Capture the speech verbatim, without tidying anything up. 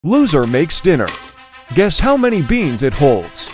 Loser makes dinner. Guess how many beans it holds?